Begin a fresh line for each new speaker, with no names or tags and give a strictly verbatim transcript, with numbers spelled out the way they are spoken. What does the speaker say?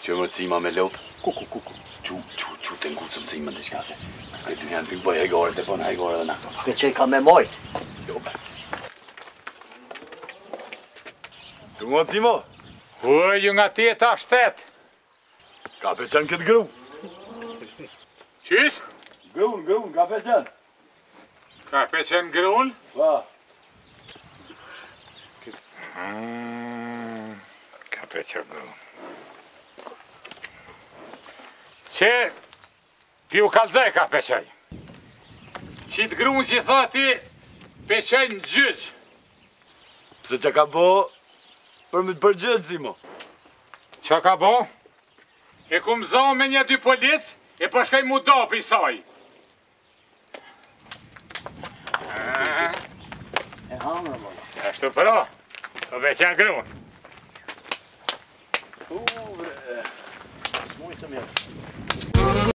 Që më cima me lop? Ku, ku, ku, ku? Qu, qu, qu të ngucëm cimën të qka se. Këtë dy janë pikë bëj hajgore të bënë hajgore dhe na.
Këtë që i ka me mojt.
Lope. Tu më cimo?
U, ju nga tjeta shtet.
Ka pe qenë këtë gru.
Qysh?
Grun, grun, ka pe qenë.
Ka pe qenë grun?
Pa.
Hmm, ka pe qenë grun. Që ti u kalzaj ka pe qenë. Qitë grun që i tha ti, pe qenë në gjyq.
Pse që ka bo për me të përgjët, Cimo?
Qa ka bo? E ku më zonë me një dy polic, e përshkaj mu do për i saj.
E hamrë, më.
Ashtu pra, të pe qenë grun.
U, bre. S'mujtë të mjështë.